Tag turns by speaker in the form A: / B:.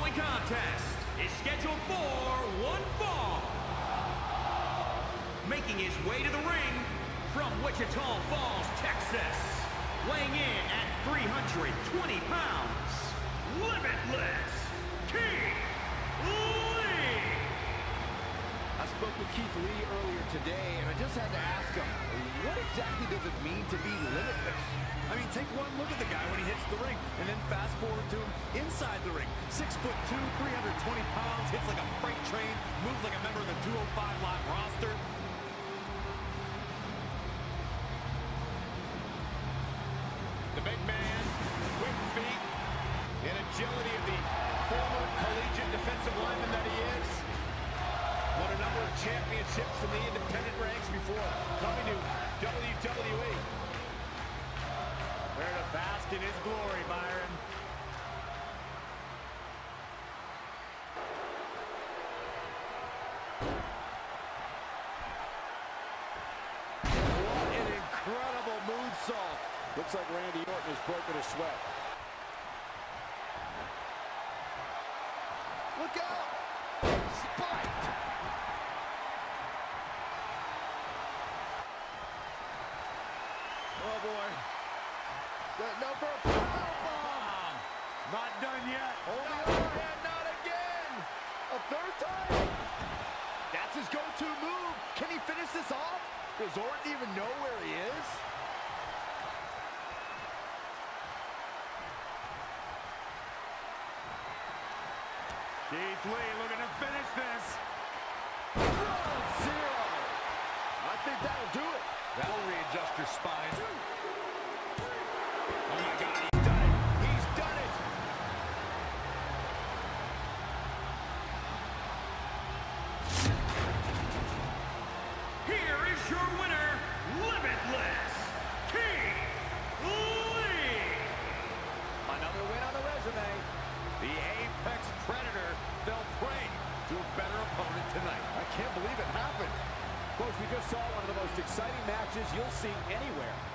A: following contest is scheduled for one fall. Making his way to the ring from Wichita Falls, Texas, weighing in at 320 pounds, Limitless, Keith Lee.
B: I spoke with Keith Lee earlier today, and I just had to ask him, what exactly does it mean to be limitless?
C: I mean, take one look at the guy when he hits the ring, and then fast forward to him inside the ring. 6'2", 320 pounds, hits like a freight train, moves like a member of the 205 Live roster. The big man, quick feet, and agility of the former collegiate defensive lineman that he is. Won a number of championships in the independent ranks before coming to WWE. There to bask in his glory, Byron.
B: What an incredible moonsault. Looks like Randy Orton has broken a sweat. Look out! Spiked! Oh boy. No for a powerbomb!
C: Not done yet.
B: Oh, the overhand, not again! A third time? That's his go-to move. Can he finish this off? Does Orton even know where he is?
C: Keith Lee looking to finish this.
B: Ground zero. I think that'll do it.
C: That'll readjust your spine. Oh my God, he's done it. He's done it.
A: Here is your winner, Limitless, Keith Lee.
C: Another win on the resume. The Apex Predator fell prey to a better opponent tonight.
B: I can't believe it happened. Folks, we just saw one of the most exciting matches you'll see anywhere.